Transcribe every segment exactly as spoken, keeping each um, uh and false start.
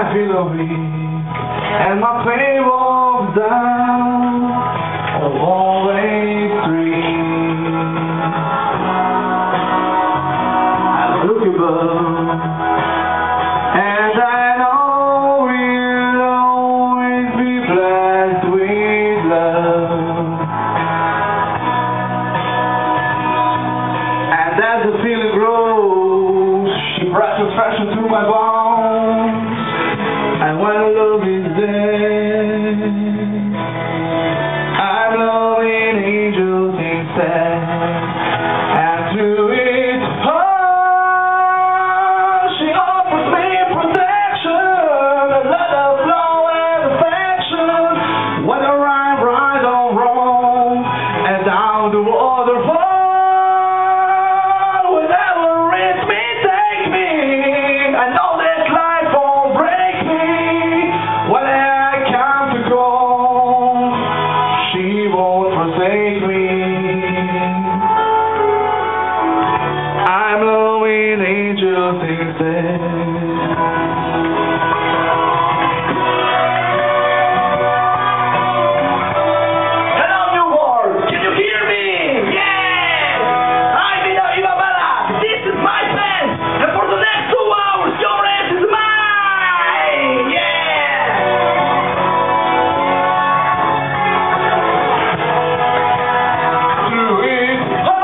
I feel weak, and my pain walks down a one-way street. I look above, and I know we'll always be blessed with love. And as the feeling grows, she brushes fresh into my bones. And when love is there, I'm loving angels instead. And through it all, she offers me protection, a lot of love and affection. Whether I'm right or wrong, and down the waterfall, whatever it may take me, I know that life won't break me. When I come to go, she won't forsake me. I'm loving angels instead. Hello, New World! Can you hear me? Yes! I'm in a belak. This is my band, and for the next two hours, your ass is mine! Yeah! Through it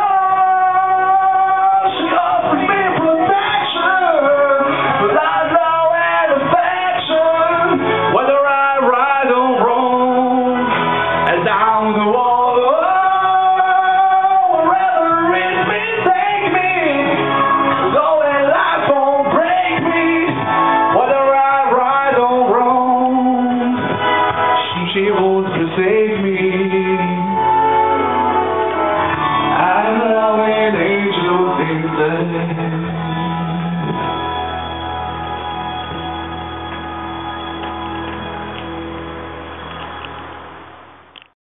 all, she offers me protection, but I love and affection, whether I right or wrong, and down the water, wherever it may take me, though that life won't break me, whether I right or wrong, she won't forsake